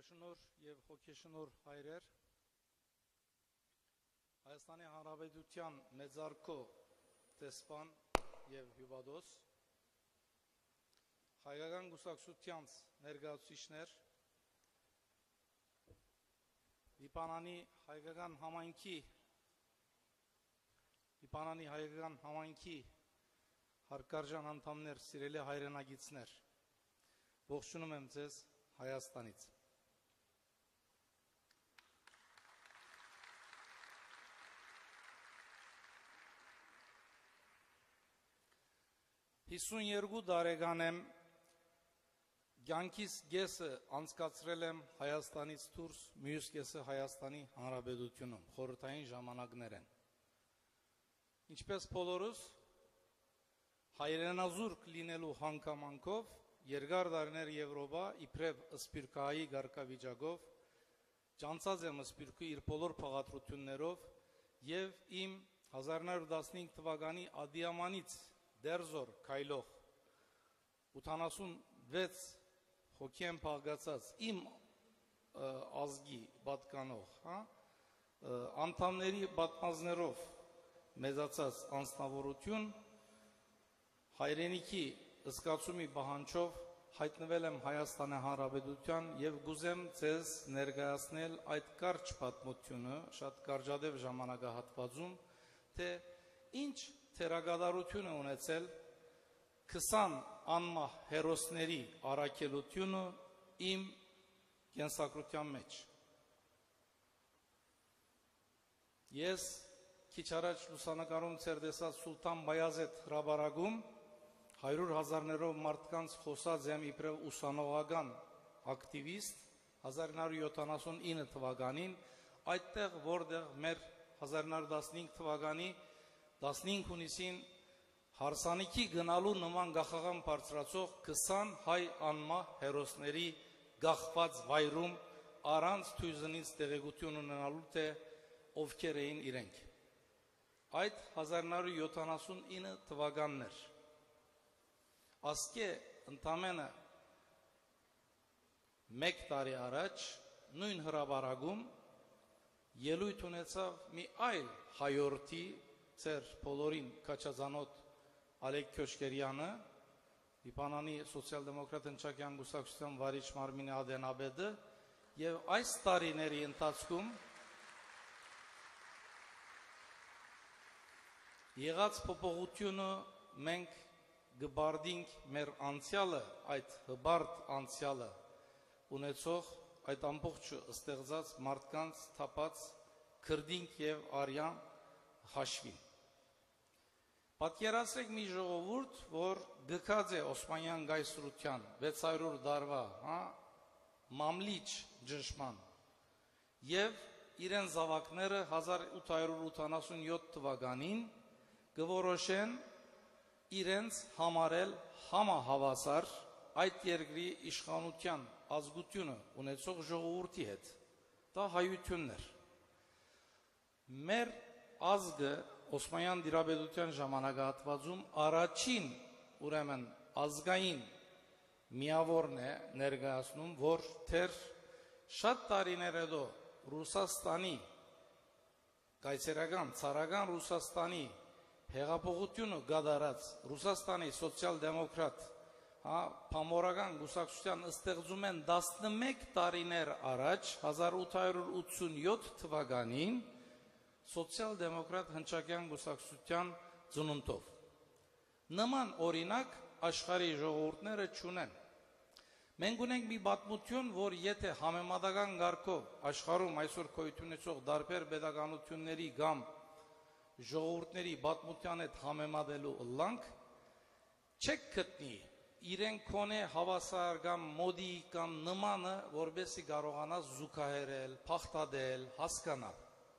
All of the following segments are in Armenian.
Հրաշնոր եւ հոգեշնոր հայրեր, Հայաստանի Հանրապետության մեծարգո տեսփան եւ հյուվադոս, հայկական կուսակցության ներկայացուցիչներ, Լիբանանի հայկական համայնքի հարգարժան անդամներ, սիրելի հայրենագիտներ, ողջունում եմ ձեզ Հայաստանից։ 52 տարեկան եմ, կյանքիս կեսը անցկացրել եմ Հայաստանից դուրս, մյուս կեսը Հայաստանի Հանրապետությունում, խորհրդային ժամանակներ են։ Ինչպես բոլորս, հայրենազուրկ լինելու հանգամանքով, երկար տարիներ Եվրոպա, իբրև սպիրկայի գարկավիճակով, ճանցած եմ սպիրկի իր բոլոր փաղադրություններով եւ իմ 1915 թվականի ադիամանից դերձոր քայլող 86 հոգի եմ փաղկացած իմ ազգի պատկանող, անդամների պատմազներով մեծացած անձնավորություն, հայրենիքի զգացումի պահանջով հայտնվել եմ Հայաստանի Հանրապետության եւ գուզեմ ձեզ ներկայացնել այդ կարճ պատմությունը շատ կարճատև ժամանակահատվածում, թե ինչ թերագադարություն է ունեցել 20 անմահ հերոսների առաքելությունը իմ կենսագրության մեջ։ Ես քիչ առաջ լուսանկարում ցերդեսած Սուլտան Բայազեդ հրաբարակում 100,000-ներով մարդկանց խոսած եմ իբրև ուսանողական ակտիվիստ 1979 թվականին, այդտեղ որտեղ մեր 1915 թվականի 15 հունիսին հարսանիքի գնալու նման գախաղան բարձրացող 20 հայ անմահ հերոսների գախված վայրում առանց թույզնից տեղեկություն ունենալու թե ովքեր էին իրենք։ Այդ 1979 թվականներ։ Ասկե ընդամենը մեկ տարի առաջ նույն հրաբարակում ելույթ ունեցավ մի այլ հայորդի ծեր բոլորին կաչազանոտ Ալեք Քյոշկերյանը, Լիբանանի սոցիալ-դեմոկրատ հնչակյան կուսակցության վարիչ մարմինի ադենաբեդը եւ այս տարիների ընթացքում եղած փոփոխությունը մենք գբարդինք մեր անցյալը, այդ հբարդ անցյալը ունեցող այդ ամբողջը ստեղծած մարդկանց թափած քրդինք եւ արյան հաշվին։ Պատկերացրեք մի ժողովուրդ, որ գկած է Օսմանյան գայսրության 600 դարվա, մամլիչ ճնշման եւ իրեն զավակները 1887 թվականին գորոշեն իրենց համարել համահավասար այդ երկրի իշխանության ազգությունը ունեցող ժողովրդի հետ։ Դա հայություններ։ Մեր ազգը Օսմանյան դիրապետության ժամանակահատվածում առաջին ուրեմն ազգային միավորն է ներկայացնում, որ թեր շատ տարիներ հետո Ռուսաստանի կայսերական ցարական Ռուսաստանի հեղափոխությունը գդարած Ռուսաստանի սոցիալ-դեմոկրատ փամորական կուսակցության ստեղծում են 11 տարիներ առաջ 1887 թվականին սոցիալ-դեմոկրատ հնչակյան կուսակցության ծնունդով։ Նման օրինակ աշխարհի ժողովուրդները չունեն։ Մենք ունենք մի պատմություն, որ եթե համեմատական կարգով աշխարհում այսօր գոյություն ունեցող տարբեր պետականությունների կամ ժողովուրդների պատմության հետ համեմատելու ըլլանք, չեք գտնի իրենք կոնե հավասար կամ մոդի կամ նմանը, որբեսի կարողանա զուգահեռել, փախտadել, հասկանալ։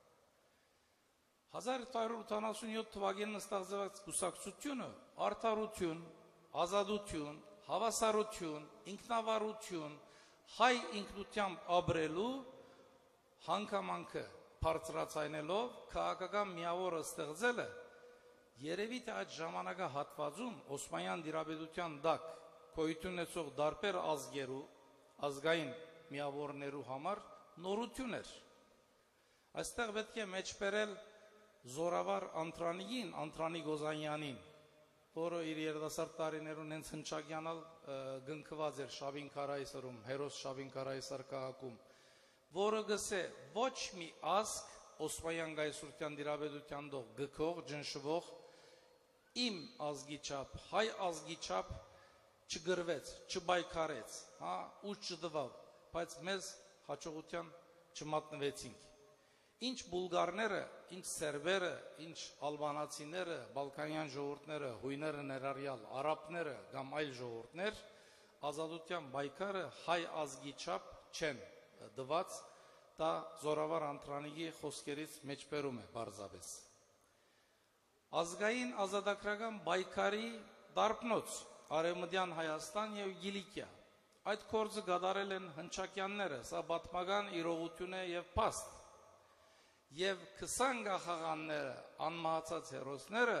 1887 թվականին ստեղծված կուսակցությունը արդարություն, ազատություն, հավասարություն, ինքնավարություն, հայ ինքնությամբ ապրելու հանգամանքը բարձրացնելով քաղաքական միավորը ստեղծելը երևի թե այդ ժամանակահատվածում Օսմանյան դիրապետության տակ գոյություն ունեցող տարբեր ազգերու ազգային միավորներու համար նորություն էր։ Այստեղ պետք է մեջբերել Զորավար Անտրանիին, Անտրանի Գոզանյանին, որը իր երիտասարդ տարիներուն հենց հնչակյանալ գնքված էր Շաբին Քարայսարում, հերոս Շաբին Քարայսար քաղաքում, որը գսե ոչ մի ազգ Օսմանյան գայսրության դիրաբեդության դող գքող, ջնշվող իմ ազգի չափ, հայ ազգի չափ չգրվեց, չբայքարեց, ուժ չդվավ, բայց մեզ հաջողության չմատնվեցինք։ Ինչ բուլգարները, ինչ սերբերը, ինչ ալբանացիները, բալկանյան ժողովուրդները, հույները ներառյալ, արաբները կամ այլ ժողովուրդներ, ազատության բայկարը հայ ազգի չափ չեն դված, դա Զորավար Անտրանիի խոսքերից մեջբերում է բարձավես։ Ազգային ազատագրական բայկարի դարբնոց Արևմտյան Հայաստան եւ Գիլիկիա, այդ կորձը գդարել են հնչակյանները, սա պատմական իրողություն է եւ փաստ։ Եվ 20 գախաղանները, անմահացած հերոսները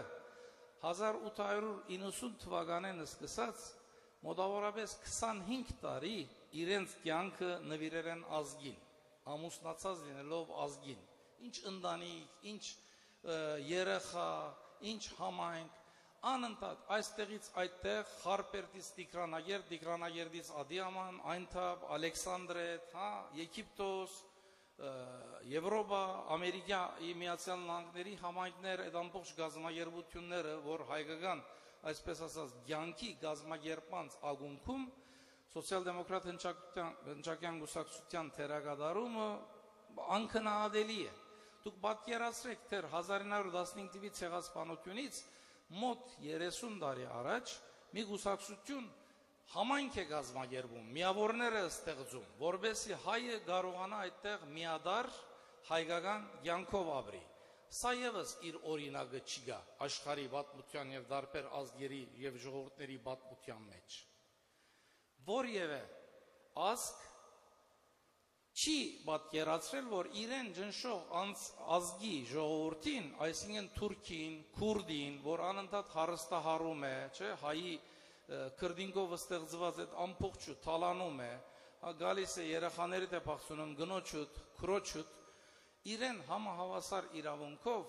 1890 թվականին սկսած մոտավորապես 25 տարի իրենց կյանքը նվիրել են ազգին, ամուսնացած լինելով ազգին, ինչ ընտանիք, ինչ երեխա, ինչ համայնք, անընդհատ այստեղից այդտեղ Խարպերտից Տիգրանագերտ, Տիգրանագերտից Ադիաման, այնտեղ Ալեքսանդրետ, Եգիպտոս, Եվրոպա, Ամերիկայի Միացյալ Նահանգների համայնքներ, այդ ամբողջ գազམ་երբությունները, որ հայկական, այսպես ասած, ցանկի գազམ-երբանց ագունքում սոցիալ-դեմոկրատ հնչակյան գուսակցության թերագադարումը անքննադելի է։ Դուք պատկերացրեք, թե 1915 թվականի ցեղասպանությունից մոտ 30 տարի առաջ մի գուսակցություն համայնք է գազམ-երբում, միավորներ է ստեղծում, որովհետեւ հայը կարողանա այդտեղ միադար հայկական կյանքով ապրի։ Սա եւս իր օրինակը չի գա աշխարհի պատմության եւ դարբեր ազգերի եւ ժողովուրդների պատմության մեջ։ Որևէ ազգ չի պատկերացրել, որ իրեն ջնշող ազգի ժողովրդին, այսինքն թուրքին, քուրդին, որ անընդհատ հարստահարում է, չէ, հայի քրդինգով ստեղծված այդ ամբողջը թալանում է, գալիս է երեխաների դեպ փախցնում գնոջուտ, քրոջուտ, իրեն համահավասար իրավունքով,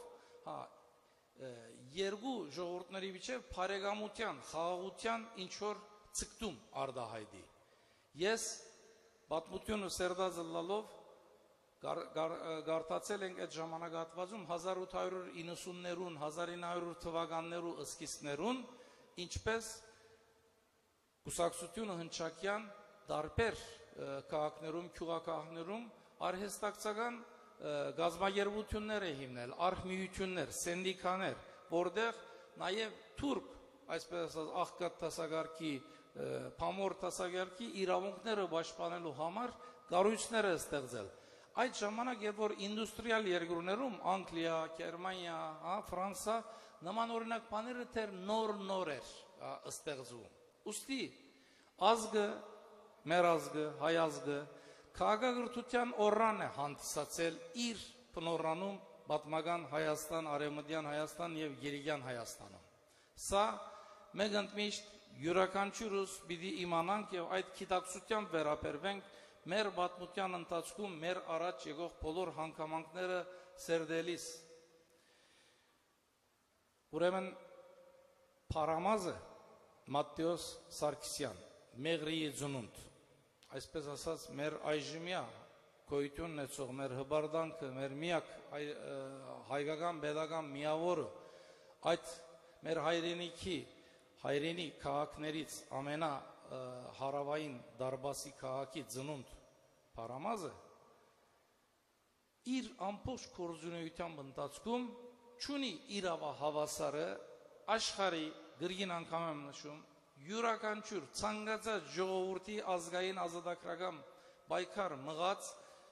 երկու ժողովուրդների միջև բարեկամության, խաղաղության ինչ որ ցկտում արդահայտի։ Ես պատմությունը սերդազլալով գարտացել ենք այդ ժամանակահատվածում 1890-ներուն, 1900 թվականներու սկիզբներուն, ինչպես Կուսակցությունը հնչակյան դարբեր քաղաքներում, գյուղաքաղաքներում արհեստակցական գազམ-երբություններ է հիմնել, արհմիություններ, սենդիկաներ, որտեղ նաև թուրք, այսպես ասած, աղքատ տասագարքի, փամոր տասագարքի իրավունքները պաշտպանելու համար կառույցներ է ստեղծել։ Այդ ժամանակ, երբ որ ինդուստրիալ երկրներում, Անգլիա, Գերմանիա, Ֆրանսա, նման օրինակ բաները թեր նոր էր ստեղծում։ Ուստի ազգը, մեր ազգը, հայ ազգը քաղաքակրթության օրրան է հանդիսացել իր բնորանում պատմական Հայաստան, Արևմտյան Հայաստան եւ Գերիգյան Հայաստանում։ Սա մենք ընդմիշտ յուրաքանչյուրս պիտի իմանանք եւ այդ գիտակցությամբ վերաբերվենք մեր պատմության ընթացքում մեր առաջ եկող բոլոր հանգամանքները սերդելիս։ Ուրեմն Փարամազը Մատթեոս Սարգսյան, Մեղրիի ծնունդ, այսպես ասած, մեր այժմյա գոյությունն ունեցող, մեր հբարդանքը, մեր միակ հայկական պետական միավորը, այդ մեր հայրենի քաղաքներից ամենահարավային Դարբասի քաղաքի ծնունդ Փարամազը իր ամբողջ գործունեության ընթացքում չունի իրավահավասարը աշխարհի գրգին անգամ եմ նշում, յուրաքանչյուր ցանկացած ժողովրդի ազգային ազատագրական պայքար մղած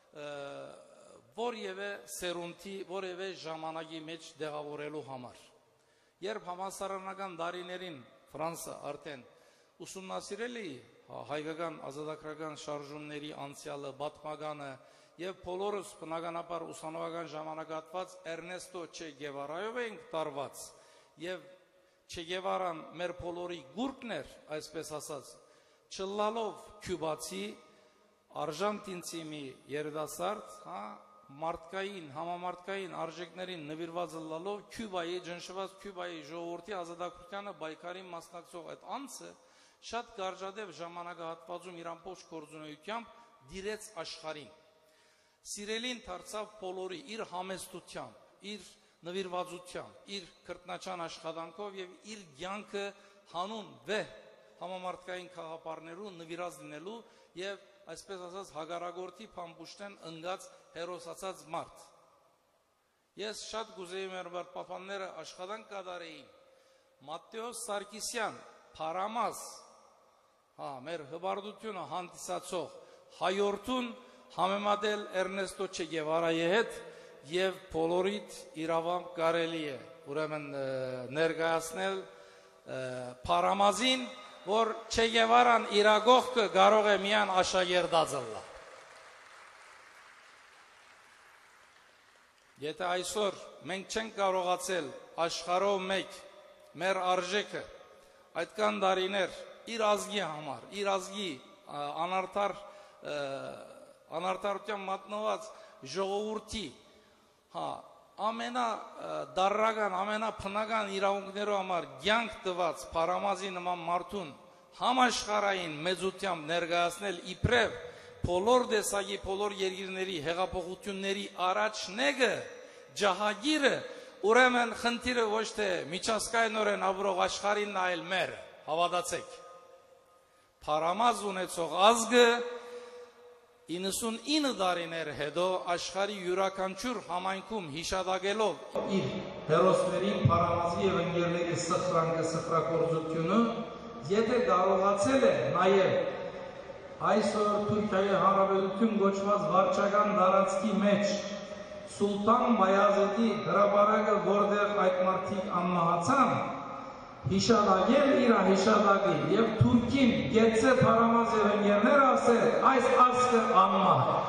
որևէ սերունդի, որևէ ժամանակի մեջ դեղավորելու համար։ Երբ համասարանական դարիներին Ֆրանսա արդեն ուսումնասիրել է հայկական ազատագրական շարժումների անցյալը, պատմականը եւ բոլորս բնականաբար ուսանողական ժամանակահատված Էրնեստո Չե Գևարայով ենք տարված եւ Չե Գևարան մեր բոլորի գուրկն էր, այսպես ասած, չլալով քյուբացի, Արժանտինցի մի երիտասարդ, հա, մարդկային, համամարտկային արժեքներին նվիրված լալով Քյուբայի, ջնշված Քյուբայի ժողովրդի ազատագրությանը պայքարի մասնակցող այդ անձը շատ գարժադեպ ժամանակահատվածում իր ամբողջ գործունեությամբ դիրեց աշխարհին։ Սիրելին դարձավ բոլորի իր համեստությամբ, իր նվիրվածությամբ, իր քրտնաչան աշխատանքով եւ իր կյանքը հանուն վեհ համամարտկային խաղապարներու նվիրած լինելու եւ այսպես ասած հագարագործի փամփուշտեն ընկած հերոսացած մարդ։ Ես շատ գուզեի մեր բարպապանները աշխատանք կատարեին։ Մատթեոս Սարգսյան, Փարամաս, հա, մեր հբարդությունը հանդիսացող հայորդուն համեմատել Էրնեստո Չե Գևարայի հետ եւ բոլորիդ իրավամբ կարելի է ուրեմն ներկայացնել Փարամազին, որ Չե Գևարան իրագողքը կարող է միան աշակերտածլա։ Եթե այսօր մենք չենք կարողացել աշխարհով մեկ մեր արժեքը այդքան տարիներ իր ազգի համար, իր ազգի անարդարության մատնված ժողովրդի, հա, ամենադարրական, ամենափնական իրավունքներու համար կյանք տված Փարամազի նման մարդուն համաշխարհային մեծությամբ ներկայացնել իբրև բոլոր դեսագի, բոլոր երկիրների հեղափոխությունների առաջնեկը, ջահագիրը, ուրեմն խնդիրը ոչ թե միջազգայինորեն ապրող աշխարհին այլ մեր, հավատացեք։ Փարամազ ունեցող ազգը 99 տարիներ հետո աշխարհի յուրաքանչյուր համայնքում հիշատակելով իր հերոսներին, Փարամազի եւ ընկերների սխրանքը, սխրագործությունը, եթե կարողացել է նաեւ այսօր Թուրքիայի Հանրապետություն գոչված վարչական տարածքի մեջ Սուլտան Բայազեդի հրապարակը, որտեղ այդ մարդիկ անմահացան, հիշատակել իր հիշատակի եւ Թուրքին գեցե Փարամազ եւ ընկերները ասել այս ազգը անմահ է։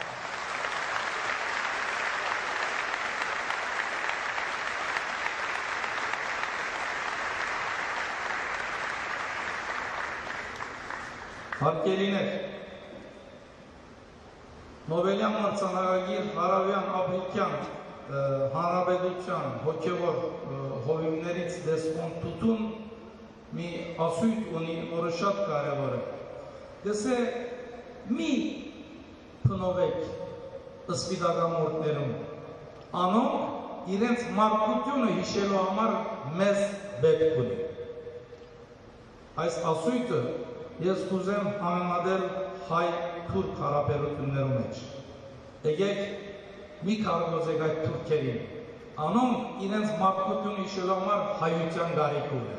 Հարգելիներ, Նոբելյան մրցանակագիր Հարավյան Աֆրիկյան Հանրապետության հոգևոր հովիվներից Դեսմոնդ Տուտուն մի ասույթ ունի, որը շատ կարևոր է։ Դեսե մի փնովեք սպիտակամորտներում, անոնք իրենց մարդկությունը հիշելու համար մեզ պետք ունի։ Այս ասույթը ես կուզեմ համեմատել հայ-թուրք հարաբերություններու մեջ։ Եկեք մի կարողացեք այդ թուրքերին, անոնք իրենց մարդկությունը հիշելու համար հայության գարիք ունեն։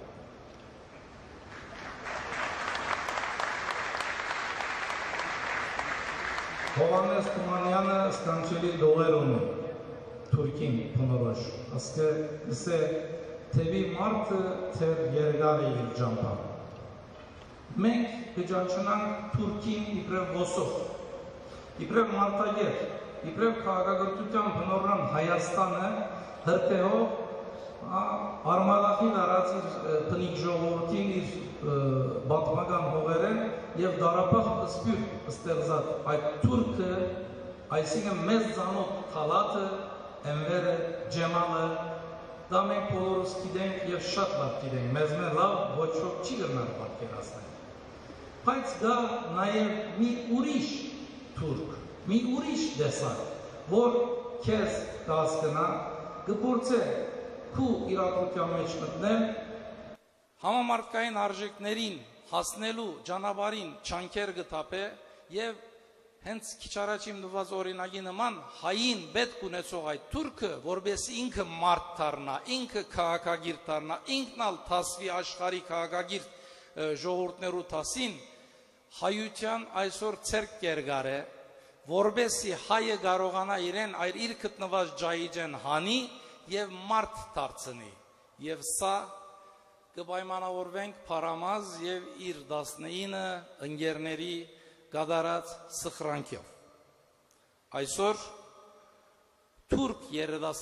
Հովհաննես Թումանյանը սկանչելի դողեր ունի Թուրքին փնորոշ, ասկե թևի մարդը թեր երկար է իր ջամփան։ Մենք կճանչնանք Թուրքին իբրև ոսով, իբրև մարդագեր, իբրև քաղաքագործության բնորոշ Հայաստանը հրթեհով արմալախի դարած իր բնիկ ժողովրդին իր պատմական հողերեն եւ դարապահ սպյուր ստեղծած այդ թուրքը, այսինքն մեծ ծանոթ խալաթը, Էնվերը, Ջեմալը, դա մենք բոլորս գիտենք եւ շատ լավ գիտենք, մեզ լավ ոչ ոք չի գնար պատկերացնել։ Բայց դա նաեւ մի ուրիշ թուրք, մի ուրիշ դեսակ, որ քեզ կհասկանա, կփորձե քու իրադրության մեջ մտնել, համամարտկային արժեքներին հասնելու ճանապարհին չանքեր գտապե եւ հենց քիչ առաջ իմ նված օրինակի նման հային պետք ունեցող այդ թուրքը, որպես ինքը մարդ դառնա, ինքը քաղաքագիր դառնա, ինքն ալ տասվի աշխարհի քաղաքագիր ժողովուրդներու տասին, հայության այսօր ցերկ կերգար է, որբեսի հայը կարողանա իրեն այլ իր գտնված ջայիջեն հանի եւ մարդ դարձնի, եւ սա կպայմանավորվենք Փարամազ եւ իր 19 ընկերների գադարած սխրանքով։ Այսօր թուրք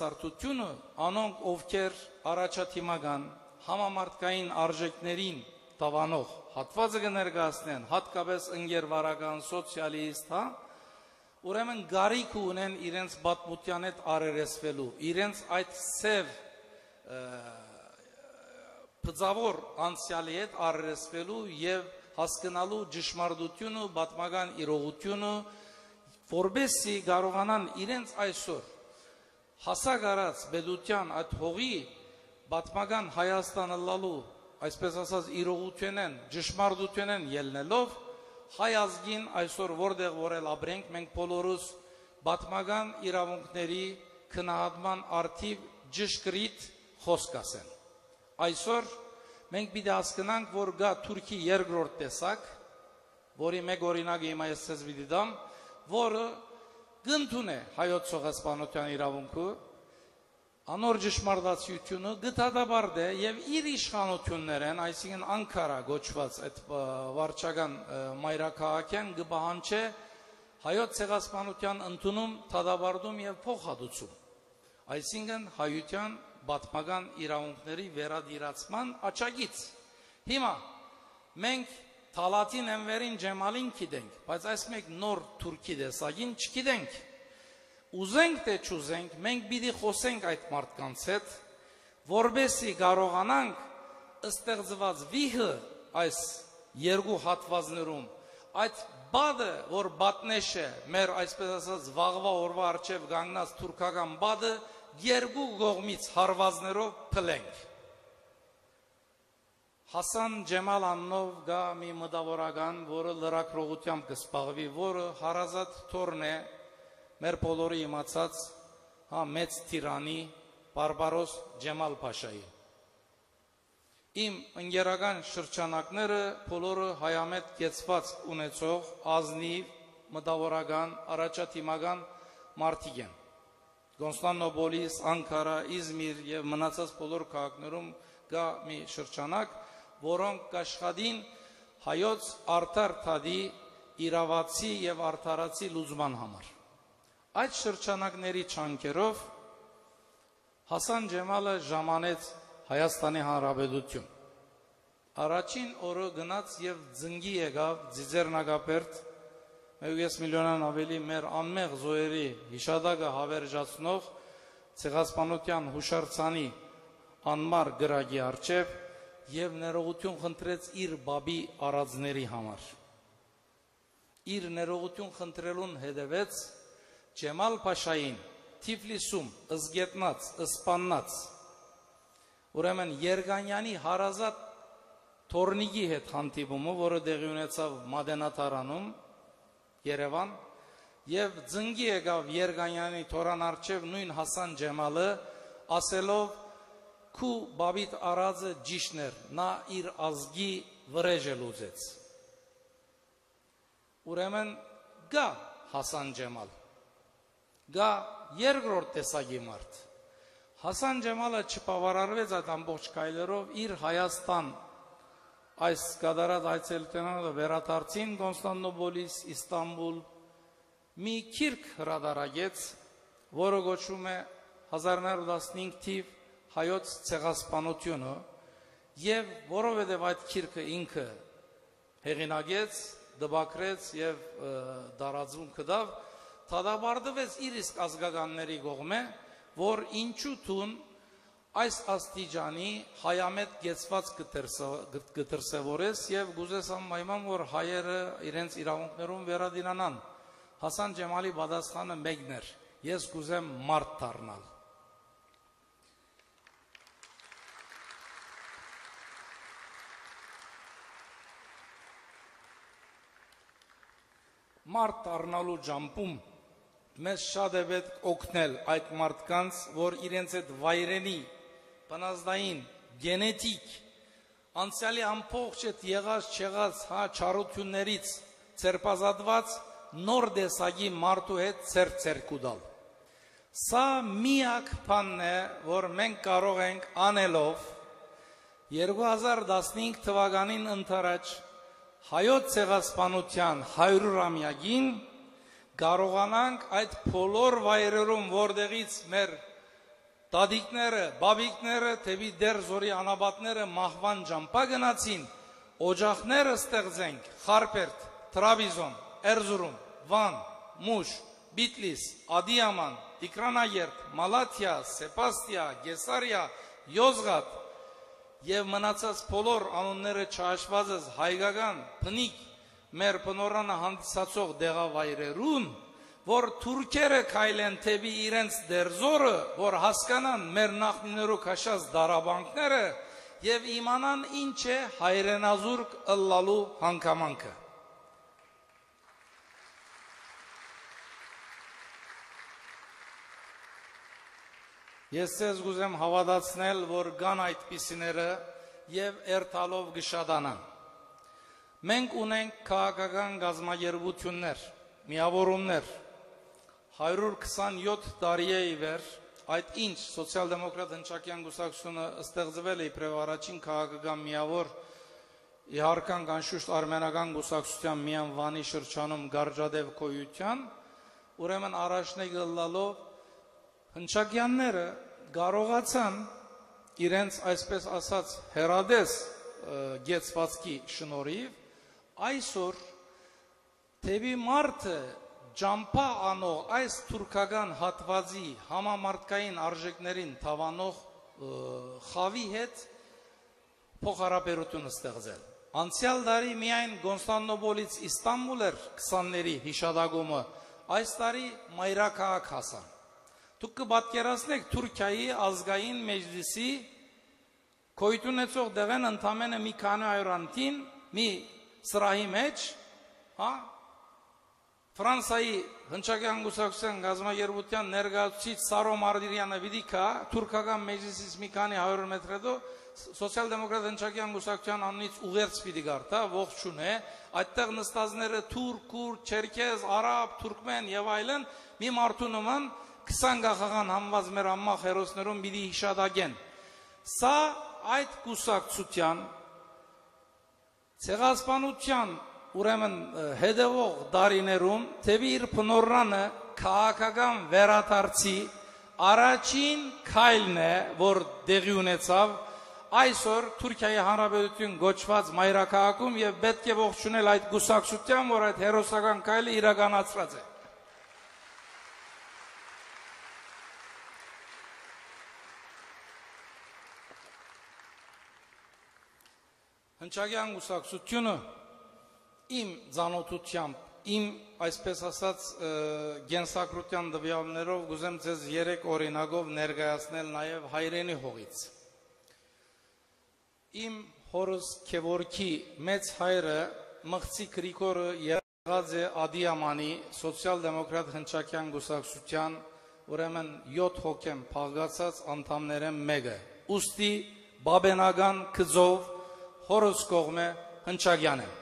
երիտասարդությունը, անոնք ովքեր առաջադիմական համամարտկային արժեքներին տավանող հատվածը կներկայացնեն, հատկապես ընկերվարական, սոցիալիստ, հա, ուրեմն գարիք ունեն իրենց պատմության հետ արերեսվելու, իրենց այդ սև բծավոր անցյալի հետ արերեսվելու եւ հասկանալու ճշմարտությունը, պատմական իրողությունը, որբեսի կարողանան իրենց այսօր հասակ արած պետության այդ հողի պատմական Հայաստանը լալու, այսպես ասած իրողությունեն, ճշմարտությունեն ելնելով հայ ազգին այսօր որտեղ որել ապրենք, մենք բոլորս պատմական իրավունքների քննադատման արդիվ ճշգրիտ խոսք ասեն։ Այսօր մենք պիտի հասկանանք, որ գա Թուրքի երկրորդ տեսակ, որի մեկ օրինակը հիմա ես ցեզ պիտի դամ, որը գնդուն է հայոց ցեղասպանության իրավունքը, անոր ճշմարտացիությունը գտադաբարդ է եւ իր իշխանություններն, այսինքն Անկարա գոչված այդ վարչական մայրաքաղաքեն գբահանչե հայոց ցեղասպանության ընդունում, դադարում եւ փոխհատուցում, այսինքն հայության պատմական իրավունքների վերադիրացման աչագից։ Հիմա մենք Թալատին Էնվերին Ջեմալին գիտենք, բայց այս մեկ նոր թուրքի տեսակին չգիտենք։ Ուզենք թե չուզենք, մենք պիտի խոսենք այդ մարդկանց հետ, որբեսի կարողանանք ստեղծված վիհը այս երկու հատվածներում, այդ բադը, որ բատնեշ է, մեր այսպես ասած վաղվա օրվա առջև կանգնած թուրքական բադը, երկու կողմից հարվածներով փլենք։ Հասան Ջեմալ աննով գա մի մտավորական, որը լրագրողությամբ կսպաղվի, որը հարազատ թորն է մեր բոլորի իմացած մեծ տիրանի Բարբարոս Ջեմալ Փաշայի։ Իմ ընկերական շրջանակները բոլորը հայամետ կեցված ունեցող ազնիվ, մտավորական, առաջադիմական մարդիկ են։ Կոնստանդնոպոլիս, Անկարա, Իզմիր եւ մնացած բոլոր քաղաքներում կա մի շրջանակ, որոնք կաշխատին հայոց արդար թադի իրավացի եւ արդարացի լուծման համար։ Այդ շրջանակների չանկերով Հասան Ջեմալը ժամանեց Հայաստանի Հանրապետություն։ Առաջին օրը գնաց եւ ծնգի եկավ Ձիձեռնագապերտ 1 միլիոնան ավելի մեր անմեղ զոհերի հիշադակը հավերժացնող ցեղասպանության հուշարձանի անմար գրագի առջև եւ ներողություն խնդրեց իր բաբի արածների համար։ Իր ներողություն խնդրելուն հետևեց Ջեմալ Փաշային Թիֆլիսում ըզգետնած, ըսպաննած, ուրեմն Երգանյանի հարազատ թորնիկի հետ հանդիպումը, որը տեղի ունեցավ Մադենատարանում, Երևան, եւ ծնգի եկավ Երգանյանի թորան առջև նույն Հասան Ջեմալը, ասելով քու բաբիտ արածը ճիշտն էր, նա իր ազգի վրեժը լուծեց։ Ուրեմն գա Հասան Ջեմալ, գա երկրորդ տեսակի մարդ։ Հասան Ջեմալը չբավարարվեց այդ ամբողջ քայլերով, իր Հայաստան այս կատարած այցելությունները վերադարձին Կոնստանդնոպոլիս, Իստանբուլ, մի գիրք հրատարակեց, որը կոչվում է 1915 թիվ հայոց ցեղասպանությունը, եւ որովհետեւ այդ գիրքը ինքը հեղինակեց, դպակրեց եւ դարածում կդավ, դադարվեց իր իսկ ազգականների կողմէ, որ ինչու թուն այս աստիճանի հայամետ գեցված կդրսևորես եւ գուզեսամ մայման, որ հայերը իրենց իրավունքներում վերադիրանան։ Հասան Ջեմալի պատասխանը մեկն էր. ես գուզեմ մարդ դառնալ։ Մարդ դառնալու ջամփում մեզ շատ է պետք օգնել այդ մարդկանց, որ իրենց այդ վայրենի, բնազդային, գենետիկ, անցյալի ամբողջ այդ եղած չեղած չարություններից ցերպազատված նոր տեսակի մարդու հետ ցերկու տալ։ Սա միակ բանն է, որ մենք կարող ենք անելով 2015 թվականին ընթരാճ հայոց ցեղասպանության 100-ամյակին կարողանանք այդ բոլոր վայրերում, որտեղից մեր տատիկները, բաբիկները, թեպի դեր զորի անաբատները մահվան ջամփա գնացին, օջախներ ստեղծենք Խարպերտ, Տրաբիզոն, Էրզուրում, Վան, Մուշ, Բիտլիս, Ադիաման, Տիկրանագերտ, Մալաթիա, Սեպաստիա, Գեսարիա, Յոզգաթ եւ մնացած բոլոր անունները չհաշվածս հայկական բնիկ մեր բնորանը հանդիսացող դեղավայրերուն, որ թուրքերը քայլեն թեպի իրենց դերձորը, որ հասկանան մեր նախնիներու քաշած դարաբանքները եւ իմանան ինչ է հայրենազուրկ ըլլալու հանգամանքը։ Ես ձեզ գուզեմ հավատացնել, որ կան այդպիսիները եւ երթալով գշադանան։ Մենք ունենք քաղաքական գազագերբություններ, միավորումներ, 127 տարի է ի վեր, այդ ինչ սոցիալ-դեմոկրատ հնչակյան կուսակցությունը ստեղծվել է իբրև առաջին քաղաքական միավոր իհարկան կանշուշտ արմենական կուսակցության միան Վանի շրջանում գարջադև կոյության, ուրեմն առաջնեկը լալով հնչակյանները կարողացան իրենց այսպես ասած հերադես գեցվածքի շնորհիվ այսօր թեպի մարդը ջամփա անող այս թուրքական հատվածի համամարտկային արժեքներին թավանող խավի հետ փոխհարաբերություն ստեղծել։ Անցյալ տարի միայն Կոնստանդնոպոլից Իստանբուլ էր 20-ների հիշադակումը, այս տարի մայրաքաղաք հասան։ Դուք կպատկերացնեք Թուրքիայի ազգային մեջլիսի գոյություն դեղեն ընդամենը մի քանի այրանտին մի սրահի մեջ, հա, Ֆրանսայի հնչակյան կուսակցության գազագերբության ներկայացուցիչ Սարո Մարտիրյանը վիդիկա թուրքական մեջլիսից մի քանի 100 մետր հետո սոցիալ-դեմոկրատ հնչակյան կուսակցության անունից ուղերձ պիտի գարտա, ողջուն է, այդտեղ նստածները թուրք, կուրդ, չերքեզ, արաբ, թուրքմեն եւ այլն մի մարդու նման 20 գախաղան համված մեր ամմախ հերոսներում պիտի հիշադակեն։ Սա այդ կուսակցության ցեղասպանության ուրեմն հետևող դարիներում թեպի իր փնորրանը քաղաքական վերադարձի առաջին քայլն է, որ դեղի ունեցավ այսօր Թուրքիայի Հանրապետություն գոչված մայրաքաղաքում եւ պետք է ողջունել այդ կուսակցության, որ այդ հերոսական քայլը իրականացրած է։ Հնչակյան կուսակցությունը իմ ծանոթությամբ, իմ այսպես ասած գենսակրության տվյալներով գուզեմ ձեզ 3 օրինակով ներկայացնել նաև հայրենի հողից։ Իմ հորս Քևորքի մեծ հայրը Մղծի Գրիգորը եղած է Ադիամանի սոցիալ-դեմոկրատ հնչակյան կուսակցության ուրեմն 7 հոգեմ փաղկացած անդամներեն մեկը։ Ուստի բաբենական գծով հորս կողմը հնչակյան է։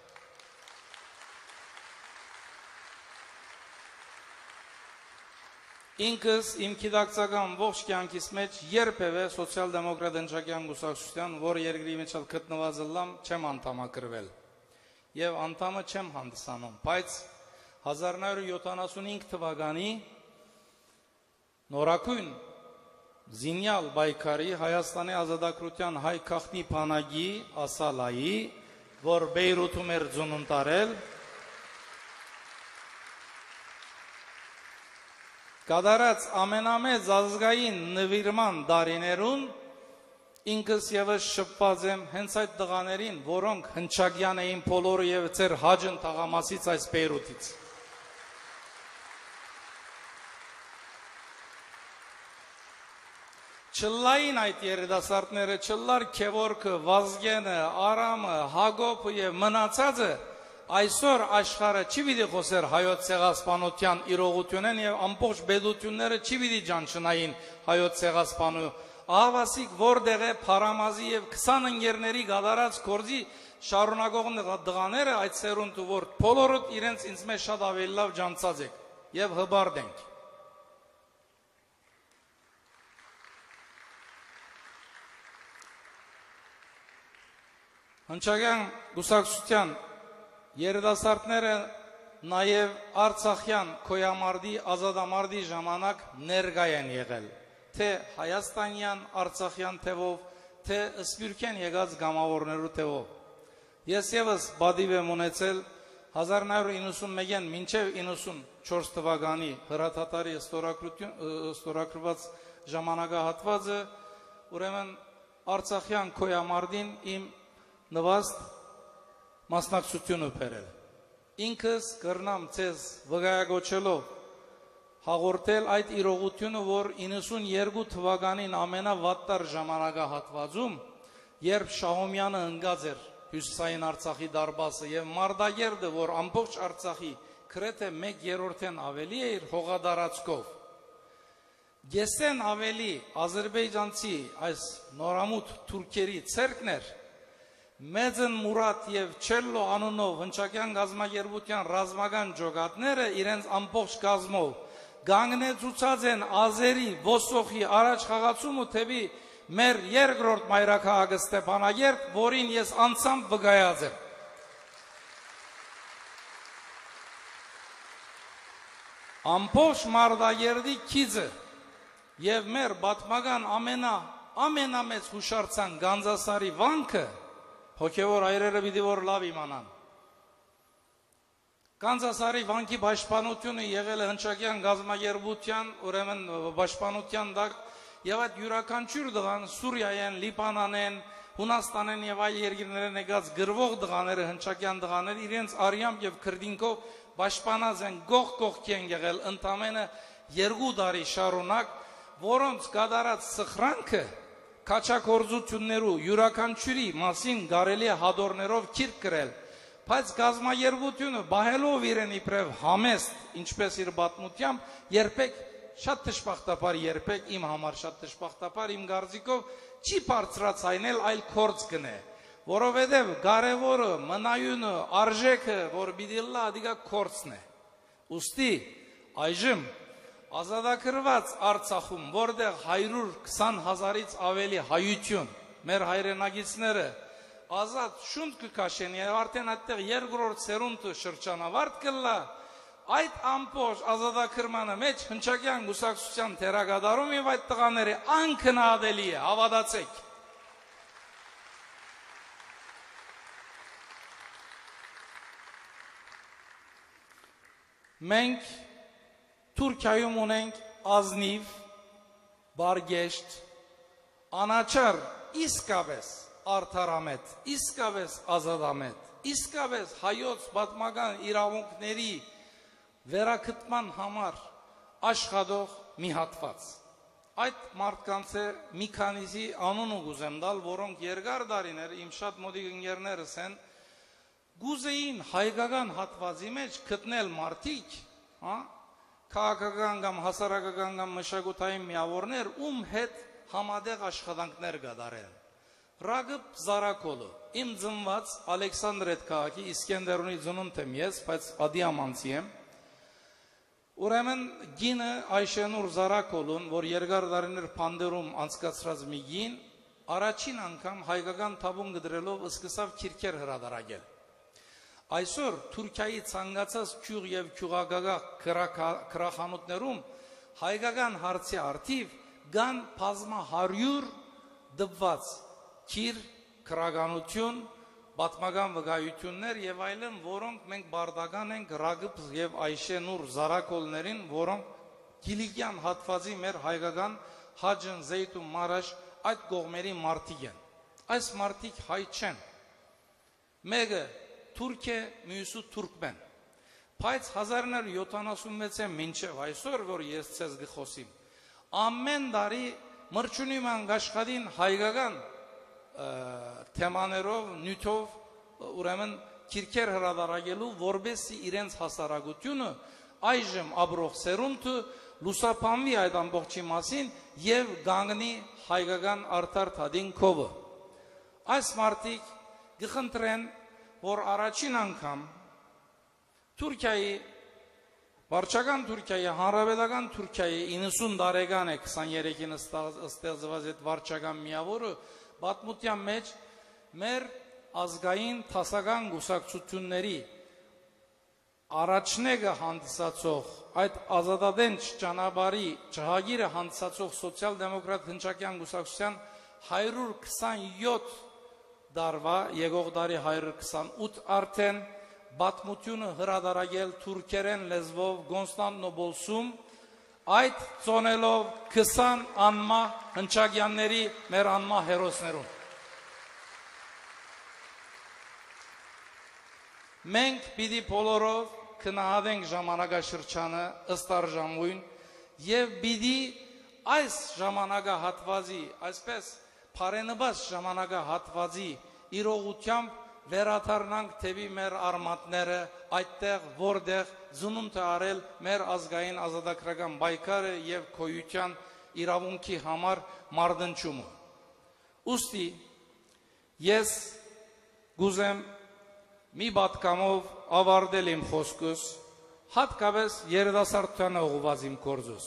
Ինքս իմ գիտակցական ողջ կյանքիս մեջ երբևէ սոցիալ-դեմոկրատ հնչակյան կուսակցության, որ երկրի մեջ գտնված եմ, չեմ անդամակրվել եւ անդամը չեմ հանդիսանում, բայց 1975 թվականի նորակույն զինյալ բայկարի Հայաստանի ազատագրության հայ քաղտնի բանակի ասալայի, որ Բեյրութում էր ծնունդ տարել, կատարած ամենամեծ ազգային նվիրման դարիներուն ինքս եւս շփված եմ հենց այդ տղաներին, որոնք հնչակյան էին բոլորը եւ ծեր հաջն թաղամասից այս Բեյրութից։ Չլային այդ երիտասարդները, չլար Քևորքը, Վազգենը, Արամը, Հակոբը եւ մնացածը այսօր աշխարհը չի պիտի խոսեր հայոց ցեղասպանության իրողությունն եւ ամբողջ բեդությունները չի պիտի ճանչնային հայոց ցեղասպանու ահավասիկ որտեղ է Փարամազի եւ 20 ընկերների գդարած կորձի շարունակող դղաները այդ սերունդը որ բոլորը իրենց ինձ մեջ շատ ավելի լավ ջանցած եք եւ հբարդ ենք։ Հնչակյան կուսակցության երիտասարդները նաև Արցախյան Քոյամարդի ազատամարտի ժամանակ ներկայ են եղել, թե հայաստանյան Արցախյան թևով, թե սփյուռքեն եկած գամավորներու թևով։ Ես եւս բադիվ եմ ունեցել 1991-ին մինչև 94 թվականի հրաթաթարի ստորագրված ժամանակահատվածը, ուրեմն Արցախյան քոյամարտին իմ նվաստ մասնակցությունը բերել։ Ինքս կրնամ ցեզ վկայակոչելով հաղորդել այդ իրողությունը, որ 92 թվականին ամենավատտար ժամանակահատվածում, երբ Շահումյանը ընկած էր Հյուսիսային Արցախի դարբասը եւ Մարդագերդը, որ ամբողջ Արցախի գրեթե 1/3-ն ավելի էր հողադարածքով, Գեսեն ավելի ազերբայջանցի այս նորամուտ թուրքերի ցերկներ Մեծն Մուրադ եւ Չելլո անունով հնչակյան գազագերբության ռազմական ջոկատները իրենց ամբողջ գազմով գանգնեցուցած են Ազերի ոսոխի առաջ խաղացումը թեպի մեր երկրորդ մայրաքաղաքը Ստեփանագերտ, որին ես անցամ վկայած եմ։ Ամբողջ Մարդագերդի քիծը եւ մեր պատմական ամենամեծ հուշարձան Գանձասարի վանքը հոգևոր այրերը պիտի որ լավ իմանան։ Գանձասարի վանքի պաշտպանությունը եղել է հնչակյան գազագերբության, ուրեմն պաշտպանության տակ եւ այդ յուրաքանչյուր դղան Սուրիայեն, Լիբանանեն, Հունաստանեն եւ այլ երկրներեն եկած գրվող դղաները, հնչակյան դղաները իրենց արյամբ եւ քրդինքով պաշտպանած են, գողքի են եղել ընդամենը 2 տարի շարունակ, որոնց կատարած սխրանքը քաչակորձություններու յուրաքանչյուրի մասին կարելի է հադորներով քիրք գրել, բայց գազագերբությունը բահելով իրեն իբրև համեստ, ինչպես իր պատմությամբ, երբեք շատ դժբախտաբար, երբեք իմ համար շատ դժբախտաբար, իմ կարծիքով չի բարձրացնել, այլ կորց գնե, որովհետև կարևորը, մնայունը, արժեքը, որ պիտի լա, դիգա կորցն է։ Ուստի այժմ ազատագրված Արցախում, որտեղ 120,000-ից ավելի հայություն, մեր հայրենագիցները ազատ շունչ կքաշեն եւ արդեն այդտեղ երկրորդ սերունդը շրջանավարտ կլա, այդ ամբողջ ազատագրմանը մեջ հնչակյան գուսակցության թերագադարում եւ այդ տղաները անքննադելի է, հավատացեք։ Մենք Թուրքիայում ունենք ազնիվ, բարգեշտ, անաչառ, իսկապես արդարամետ, իսկապես ազատամետ, իսկապես հայոց պատմական իրավունքների վերակտման համար աշխատող մի հատված։ Այդ մարդկանց մի քանիսի անունը գուզեմ տալ, որոնք երկար տարիներ իմ շատ մոտիկ ընկերներս են, գուզեին հայկական հատվածի մեջ գտնել մարդիկ, քաղաքական կամ հասարակական կամ մշակութային միավորներ, ում հետ համատեղ աշխատանքներ կատարեն։ Ռագիբ Զարակոլը, իմ ծնված Ալեքսանդրետ քաղաքի Իսկենդերունի ծնունդ եմ ես, բայց Ադիամանցի եմ։ Ուրեմն գինը Այշենուր Զարակոլուն, որ երկար տարիներ Փանդերում անցկացրած մի գին, առաջին անգամ հայկական թաբուն գդրելով սկսավ քիրքեր հրադարագել։ Այսօր Թուրքիայի ցանկացած քյուղ եւ քյուղագագ քրախանութներում հայկական հարցի արդիվ կան բազմա 100 դպված քիր, քրագանություն, պատմական վկայություններ եւ այլն, որոնք մենք բարդական ենք Ռագիբ եւ Այշենուր Զարակոլներին, որոնք Կիլիկյան հատվածի մեր հայկական Հաջն Զեյթուն Մարաշ այդ կողմերի մարդիկ են։ Այս մարդիկ հայ չեն։ Մեկը թուրք է, մյուսը թուրքմեն։ Բայց 1976-ին մինչև այսօր, որ ես ցեզ գխոսիմ, ամեն տարի մրջունիման աշխատին հայկական թեմաներով, նյութով, ուրեմն քիրքեր հրադարագելու, որբեսի իրենց հասարակությունը այժմ ապրող սերունդը լուսապանվի այդ ամբողջի մասին եւ գանգնի հայկական արդար թադին քովը։ Այս մարդիկ գխնդրեն, որ առաջին անգամ Թուրքիայի, վարչական Թուրքիայի, հանրապետական Թուրքիայի 90 տարեկան է 23-ին ստեղծված այդ վարչական միավորը պատմության մեջ մեր ազգային տասական գուսակցությունների առաջնեկը հանդիսացող այդ ազատադենչ ճանապարհի ջահագիրը հանդիսացող սոցիալ-դեմոկրատ հնչակյան գուսակցության 127 darva եկող դարի 128 արդեն բաթմությունը հրադարագել թուրքերեն լեզվով Կոնստանտինոպոլսում այդ ծոնելով 20 անմա հնչագյանների մեր անմա հերոսներուն մենք պիտի բոլորով քնահատենք ժամանակաշրջանը ըստ արժանույն եւ պիտի այս ժամանակահատվածի այսպես Փարենբաց ժամանակահատվածի իրողությամբ վերաթարնանք թեպի մեր արմատները այդտեղ որտեղ զնունդ է արել մեր ազգային ազատագրական պայքարը եւ քոյության իրավունքի համար մարտնչումը ուստի ես գուզեմ մի պատկամով ավարտել իմ խոսքս հատկապես երիտասարդությանը ուղղված իմ գործս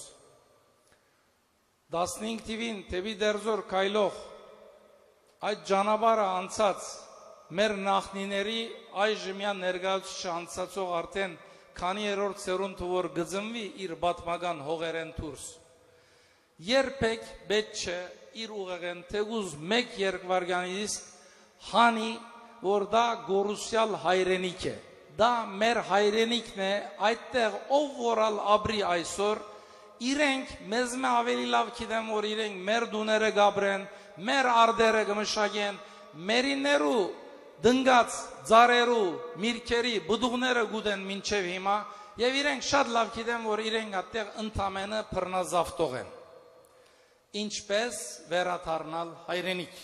15 թիվին թեպի դերձոր քայլող այդ ճանապարհը անցած մեր նախնիների այժմյան ներկայացուցիչ անցածող արդեն քանի երրորդ սերունդը որ գծնվի իր պատմական հողերեն դուրս երբեք պետք չէ իր ուղեղեն թեգուզ մեկ երկվարգանից հանի որ դա գորուսյալ հայրենիք է դա մեր հայրենիքն է այդտեղ ով որալ ապրի այսօր իրենք մեզ մե ավելի լավ գիտեն որ իրենք մեր դուները գաբրեն մեր արդերը կմշակեն մերիներու դնգած ծառերու միրգերի բդուղները գուտեն մինչև հիմա եւ իրենք շատ լավ գիտեն որ իրենք այդտեղ ընդամենը բռնազավթող են ինչպես վերաթարնալ հայրենիք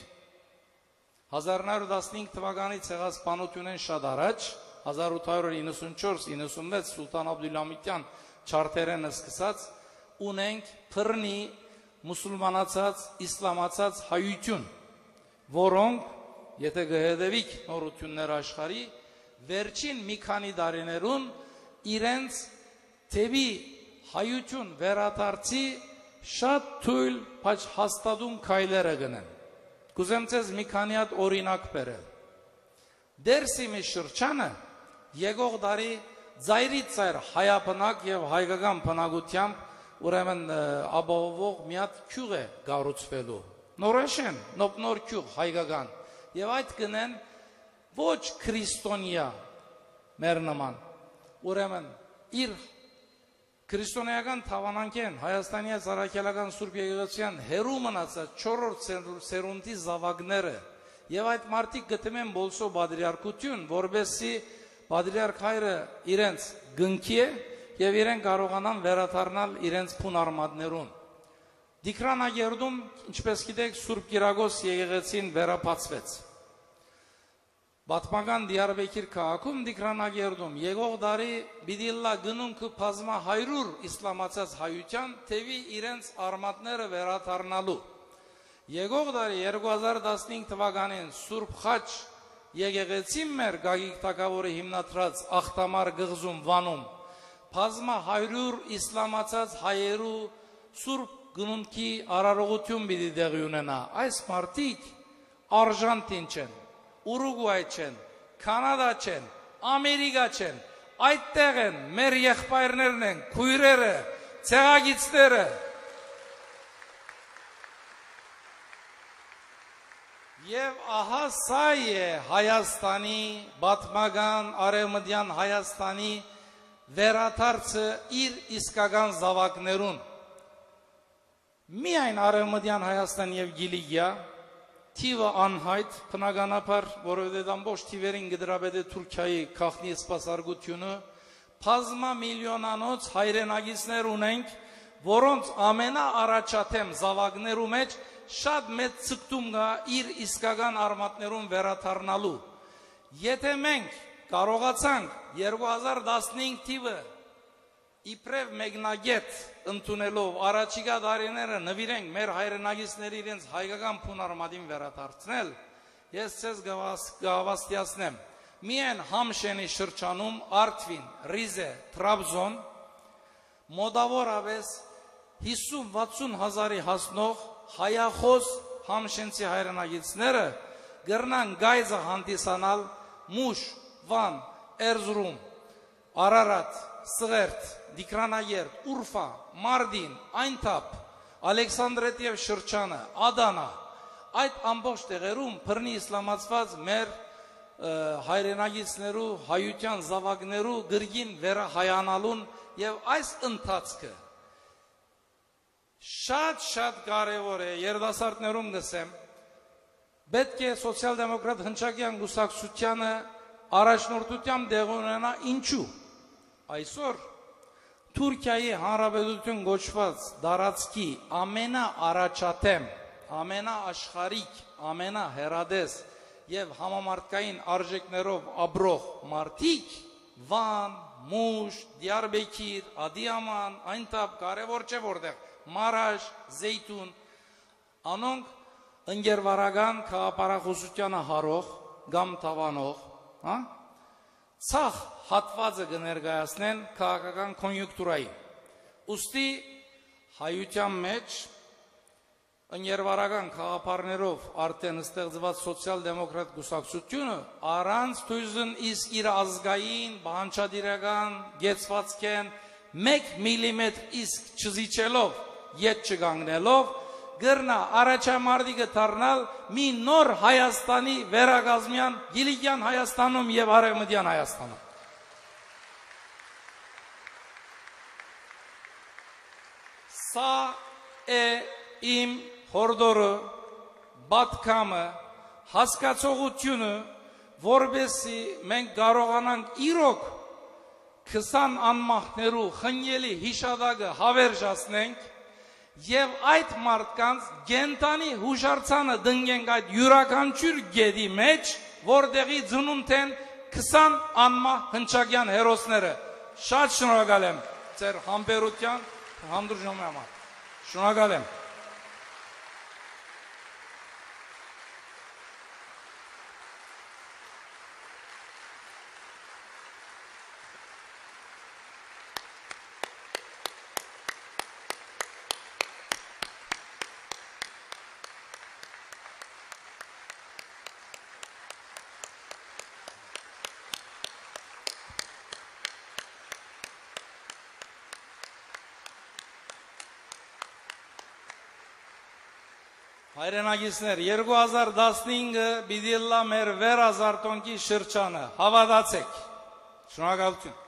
1915 թվականից եղած բանությունեն շատ առաջ 1894-96 Սուլտան Աբդուլհամիդյան չարտերենը սկսած ունենք բռնի մուսուլմանացած իսլամացած հայություն որոնք եթե գհետևիկ նորություններ աշխարհի վերջին մի քանի տարիներուն իրենց թեւի հայություն վերադարձի շատ թույլ բայց հաստատուն քայլերը գնեն կուզեմ ձեզ մի քանի հատ օրինակ բերել դերսի մի շրջանը եկող տարի ծայրից ծայր հայաբնակ եւ հայկական բնակությամբ ուրեմն ապահովող մի հատ քյուղ է կառուցվելու նորաշեն նոր քյուղ հայկական եւ այդ գնեն ոչ քրիստոնյա մեր նման ուրեմն իր քրիստոնեական թավանանքեն Հայաստանի Արաքելական Սուրբ Եկեղեցիան հերու մնացած 4-րդ սերունդի զավակները եւ այդ մարդիկ գտնում են բոլսո պատրիարքություն որբեսի պատրիարք հայրը իրենց գնքի է եւ իրեն կարողանան վերաթարնալ իրենց փուն արմատներուն Դիկրանագերդում ինչպես գիտեք Սուրբ Կիրակոս եկեղեցին վերապացվեց Պատմական Դիարբեկիր քաղաքում Դիկրանագերդում եկող տարի բիդիլլա գնունքը բազմա 100 իսլամացած հայության թեւի իրենց արմատները վերաթարնալու եկող տարի 2015 թվականին Սուրբ Խաչ եկեղեցին մեր Գագիկ Թագավորը հիմնադրած ախտամար գղզում Վանում բազմա 100 իսլամացած հայերու Սուրբ գնունքի արարողություն պիտի տեղի ունենա այս մարդիկ Արժանտին չեն Ուրուգվայ չեն, Կանադա չեն, Ամերիկա չեն, այդտեղ են մեր եղբայրներն են, քույրերը, ցեղագիծները։ Եվ ահա սա է Հայաստանի, պատմական արևմտյան Հայաստանի վերադարձը իր իսկական զավակներուն։ Միայն արևմտյան Հայաստան եւ Գիլիգիա Թիվը անհայտ, բնականաբար, որովհետև ամբողջ թիվերին գդրաբեդ է Թուրքիայի քաղաքնի սպասարկությունը, բազմա միլիոնանոց հայրենագիցներ ունենք, որոնց ամենաառաջադեմ զավակներու մեջ շատ մեծ ցկտում կա իր իսկական արմատներուն վերաթարնալու։ Եթե մենք կարողացանք 2015 թիվը իբրև մեկնագետ ընդունելով առաջիկա տարիները նվիրենք մեր հայրենագիցների իրենց հայկական փուն արմատին վերադարձնել, ես ցեզ գավաստիացնեմ։ Միայն Համշենի շրջանում Արտվին, Ռիզե, Տրաբզոն մոտավորապես 50-60 հազարի հասնող հայախոս համշենցի հայրենագիցները գրնան գայձը հանդիսանալ Մուշ, Վան, Էրզրում, Արարատ, Սղերտ, Դիկրանագերդ, Ուրֆա, Մարդին, Այնթապ, Ալեքսանդրետիև շրջանը, Ադանա, այդ ամբողջ տեղերում բռնի իսլամացված մեր հայրենագիցներու, հայության զավակներու գրգին վերահայանալուն եւ այս ընթացքը շատ կարևոր է երիտասարդներում գսեմ պետք է սոցիալ-դեմոկրատ հնչակյան գուսակցությանը առաջնորդությամբ դեղ ունենա ինչու այսօր Թուրքիայի հանրապետություն գոչված դարածքի ամենաառաջատեմ, ամենաաշխարհիկ, ամենահեռադես եւ համամարտկային արժեքներով ապրող մարդիկ Վան, Մուշ, Դիարբեկիր, Ադիաման, այնտեղ կարևոր չէ որտեղ Մարաշ, Զեյթուն անոնք ընկերվարական քաղաքապարախոսությանը հարող կամ տավանող, հա? Ցախ հատվածը կներկայացնեն քաղաքական կոնյունկտուրայի։ Ուստի հայության մեջ ընկերվարական քաղաքապարներով արդեն ստեղծված սոցիալ-դեմոկրատ կուսակցությունը առանց թույզն իսկ իր ազգային, բանջարական գեցվածքեն 1 միլիմետր իսկ չզիջելով, ետ չգանգնելով գրնա առաջամարտիկը դառնալ մի նոր Հայաստանի վերագազմյան Գիլիգյան Հայաստանում եւ Արևմտյան Հայաստանում։ Սա է իմ հորդորը, բատկամը, հասկացողությունը, որբեսի մենք կարողանանք իրոք 20 անմահներու խնյելի հիշադակը հավերժացնենք եւ այդ մարդկանց գենտանի հուշարձանը դնգենք այդ յուրաքանչյուր գեդի մեջ, որտեղի ծնունդ են 20 անմահ հնչակյան հերոսները։ Շատ շնորհակալ եմ ձեր համբերության, հանդուրժողի համար։ Շնորհակալ եմ։ Հայրենագիցներ 2015-ը պիտի լա մեր վերազարթոնքի շրջանը, հավատացեք, շնորհակալություն։